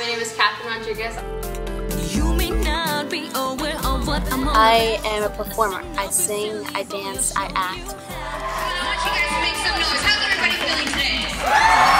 my name is Catherine Rodriguez. I am a performer. I sing, I dance, I act. I want you guys to make some noise. How's everybody feeling today?